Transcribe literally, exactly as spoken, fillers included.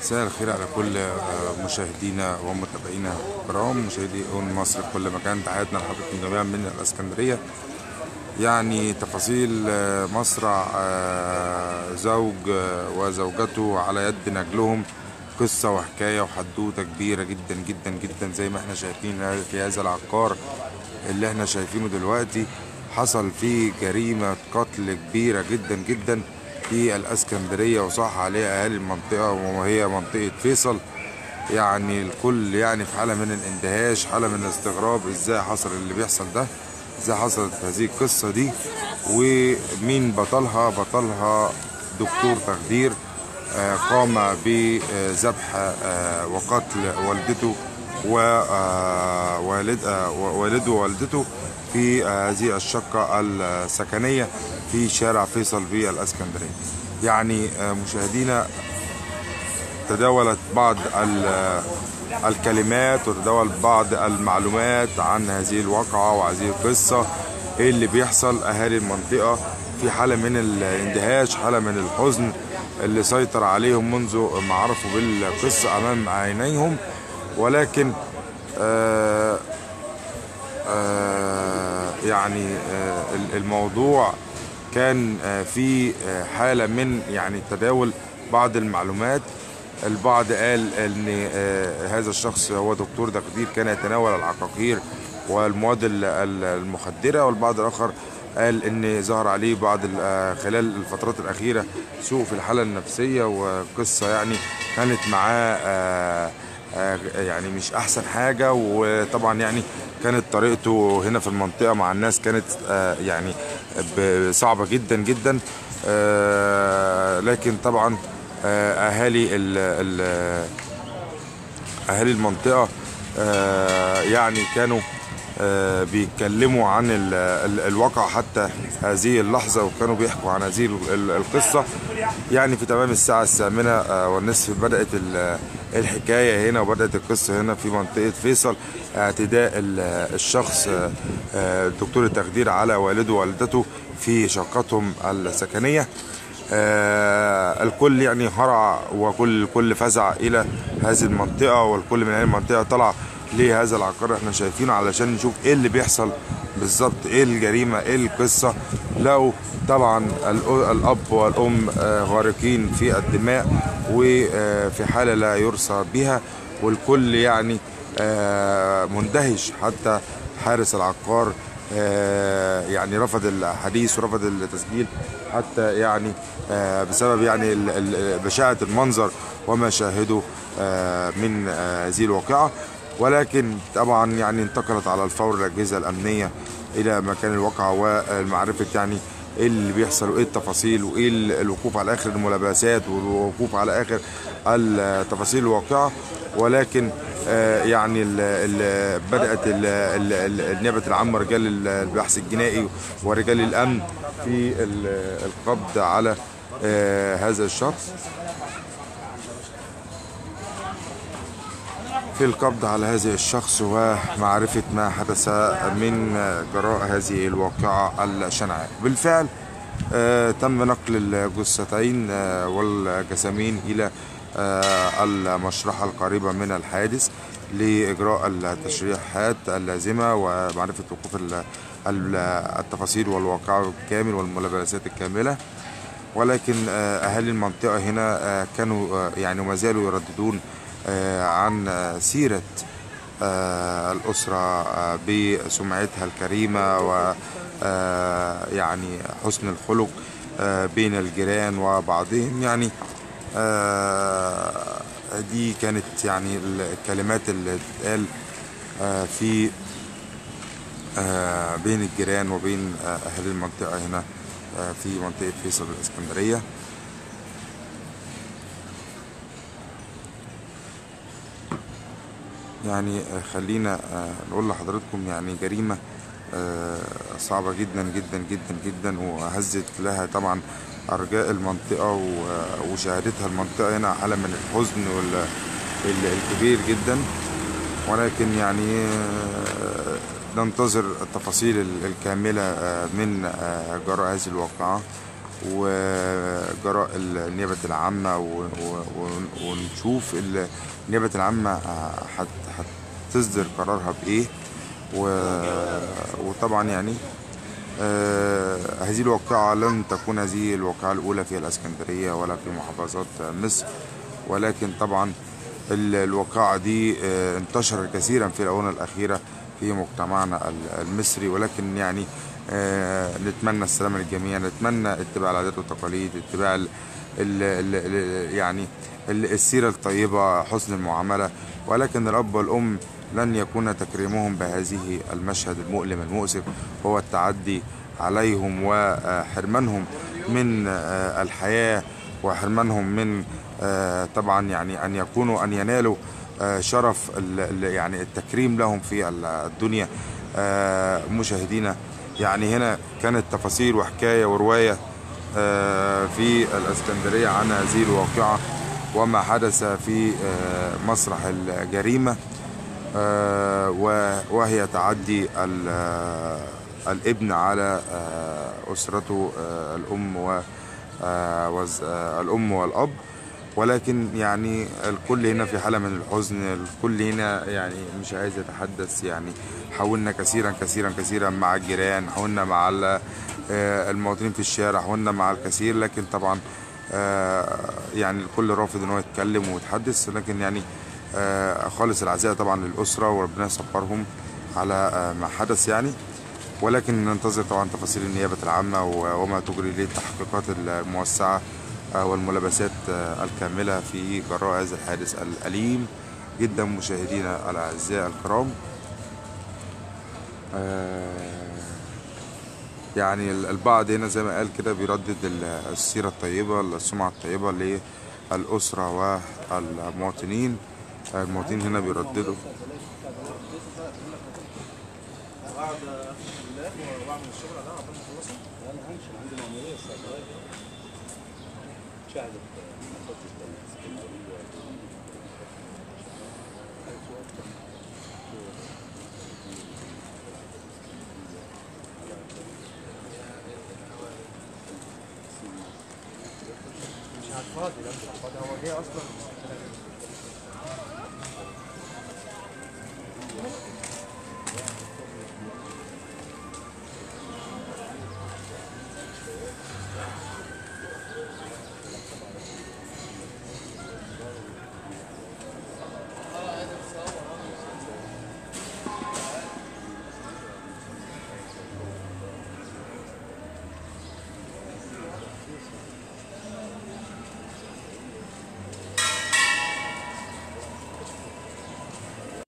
مساء الخير على كل آه، مشاهدينا ومتابعينا الكرام، مشاهدي اون مصر في كل مكان. تحياتنا لحضراتكم جميعا من الاسكندريه. يعني تفاصيل آه، مصرع آه، زوج آه، وزوجته على يد نجلهم، قصه وحكايه وحدوته كبيره جدا جدا جدا زي ما احنا شايفين في هذا العقار اللي احنا شايفينه دلوقتي. حصل فيه جريمه قتل كبيره جدا جدا في الاسكندريه، وصح عليها اهالي المنطقه وهي منطقه فيصل. يعني الكل يعني في حاله من الاندهاش، حاله من الاستغراب، ازاي حصل اللي بيحصل ده، ازاي حصلت هذه القصه دي، ومين بطلها. بطلها دكتور تخدير آه، قام بذبح آه، وقتل والدته ووالد آه، والده ووالدته في آه، هذه الشقة السكنية في شارع فيصل في الاسكندرية. يعني آه، مشاهدينا، تداولت بعض الكلمات وتداول بعض المعلومات عن هذه الواقعة وهذه القصة. ايه اللي بيحصل؟ اهالي المنطقة في حالة من الاندهاش، حالة من الحزن اللي سيطر عليهم منذ ما عرفوا بالقصة امام عينيهم. ولكن آه آه يعني آه الموضوع كان آه في آه حالة من يعني تداول بعض المعلومات. البعض قال ان آه هذا الشخص هو دكتور تخدير كان يتناول العقاقير والمواد المخدرة، والبعض الاخر قال ان ظهر عليه بعض آه خلال الفترات الاخيرة سوء في الحالة النفسية، وقصة يعني كانت معاه آه يعني مش احسن حاجة. وطبعا يعني كانت طريقته هنا في المنطقة مع الناس كانت يعني صعبة جدا جدا. لكن طبعا اهالي اهالي المنطقة يعني كانوا بيتكلموا عن الواقع حتى هذه اللحظة، وكانوا بيحكوا عن هذه القصة. يعني في تمام الساعة الثامنة والنصف بدأت الحكاية هنا، وبدأت القصة هنا في منطقة فيصل. اعتداء الشخص دكتور التخدير على والده ووالدته في شقتهم السكنية. آه الكل يعني هرع، وكل كل فزع الى هذه المنطقه، والكل من هذه المنطقه طلع لهذا العقار احنا شايفينه علشان نشوف ايه اللي بيحصل بالظبط، ايه الجريمه، ايه القصه. لقوا طبعا الاب والام آه غارقين في الدماء وفي حاله لا يرثى بها، والكل يعني آه مندهش. حتى حارس العقار آه يعني رفض الحديث ورفض التسجيل، حتى يعني آه بسبب يعني بشاعة المنظر وما شاهده آه من آه هذه الواقعة. ولكن طبعا يعني انتقلت على الفور الأجهزة الأمنية إلى مكان الواقعة ومعرفة يعني ايه اللي بيحصل وايه التفاصيل وايه الوقوف على اخر الملابسات والوقوف على اخر التفاصيل الواقعة. ولكن آه يعني ال ال بدأت النيابة العامة، رجال البحث الجنائي ورجال الأمن في القبض على آه هذا الشخص في القبض على هذا الشخص ومعرفة ما حدث من جراء هذه الواقعة الشنعاء. بالفعل آه تم نقل الجثتين آه والجسامين إلى آه المشرحة القريبة من الحادث لإجراء التشريحات اللازمة ومعرفة وقوف التفاصيل والواقعة الكامل والملابسات الكاملة. ولكن آه أهالي المنطقة هنا آه كانوا آه يعني وما زالوا يرددون آه عن آه سيرة آه الأسرة آه بسمعتها الكريمة و آه يعني حسن الخلق آه بين الجيران وبعضهم. يعني آه دي كانت يعني الكلمات اللي تتقال آه في آه بين الجيران وبين آه أهل المنطقة هنا آه في منطقة فيصل الإسكندرية. يعني خلينا نقول لحضراتكم يعني جريمة صعبة جدا جدا جدا جدا، وهزت لها طبعا أرجاء المنطقة وشهدتها المنطقة هنا حالة من الحزن الكبير جدا. ولكن يعني ننتظر التفاصيل الكاملة من جراء هذه الواقعة. وجراء النيابة العامة، ونشوف النيابة العامة هتصدر قرارها بإيه. وطبعا يعني آه هذه الواقعة لن تكون هذه الواقعة الأولى في الإسكندرية ولا في محافظات مصر، ولكن طبعا الواقعة دي آه انتشرت كثيرا في الآونة الأخيرة في مجتمعنا المصري. ولكن يعني آه نتمنى السلامة للجميع، نتمنى اتباع العادات والتقاليد، اتباع ال ال ال يعني السيرة الطيبة، حسن المعاملة. ولكن الأب والأم لن يكون تكريمهم بهذه المشهد المؤلم المؤسف هو التعدي عليهم وحرمانهم من الحياة، وحرمانهم من طبعا يعني أن يكونوا أن ينالوا شرف يعني التكريم لهم في الدنيا. مشاهدينا، يعني هنا كانت تفاصيل وحكاية ورواية في الإسكندرية عن هذه الواقعة وما حدث في مسرح الجريمة، وهي تعدي الابن على أسرته الأم والأم والأب. ولكن يعني الكل هنا في حالة من الحزن، الكل هنا يعني مش عايز يتحدث. يعني حاولنا كثيرا كثيرا كثيرا مع الجيران، حاولنا مع المواطنين في الشارع، حاولنا مع الكثير، لكن طبعا يعني الكل رافض ان هو يتكلم ويتحدث. لكن يعني خالص العزاء طبعا للأسرة، وربنا يصبرهم على ما حدث يعني. ولكن ننتظر طبعا تفاصيل النيابة العامة وما تجري له التحقيقات الموسعة والملابسات الكاملة في جراء هذا الحادث الأليم جدا. مشاهدينا الأعزاء الكرام، يعني البعض هنا زي ما قال كده بيردد السيرة الطيبة، السمعة الطيبة للأسرة والمواطنين. المواطنين هنا بيرددوا فاضي لا مش فاضي، هو جه اصلا